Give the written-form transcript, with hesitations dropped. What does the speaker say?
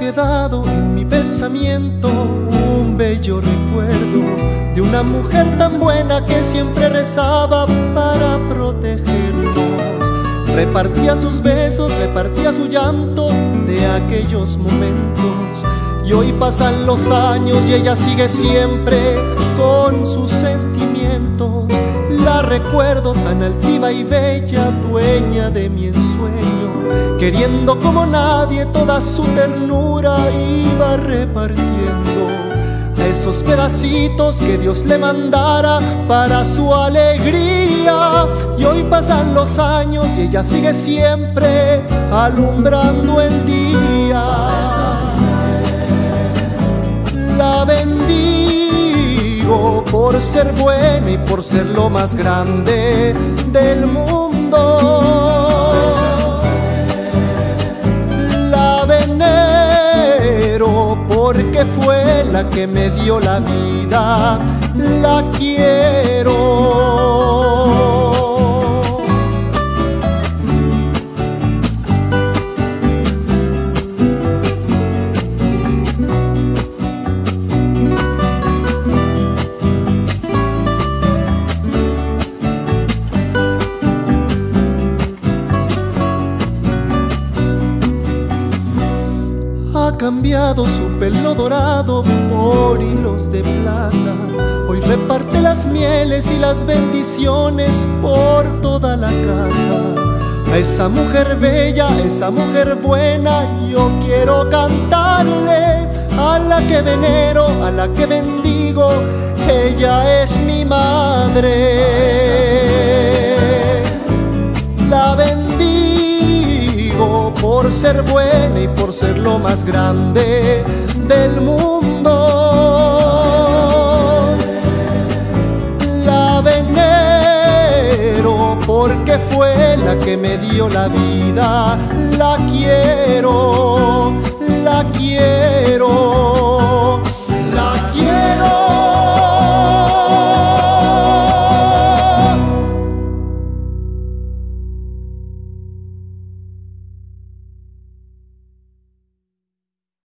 quedado en mi pensamiento un bello recuerdo de una mujer tan buena que siempre rezaba para protegernos. Repartía sus besos, repartía su llanto de aquellos momentos. Y hoy pasan los años y ella sigue siempre con sus sentimientos. La recuerdo tan altiva y bella, dueña de mi ensueño, queriendo como nadie toda su ternura iba repartiendo a esos pedacitos que Dios le mandara para su alegría. Y hoy pasan los años y ella sigue siempre alumbrando el día. La bendigo por ser buena y por ser lo más grande del mundo. La venero porque fue la que me dio la vida. La quiero. Ha cambiado su pelo dorado por hilos de plata. Hoy reparte las mieles y las bendiciones por toda la casa. A esa mujer bella, a esa mujer buena, yo quiero cantarle. A la que venero, a la que bendigo, ella es mi madre. La bendigo por ser buena y por ser lo más grande del mundo. La venero porque fue la que me dio la vida. La quiero, la quiero.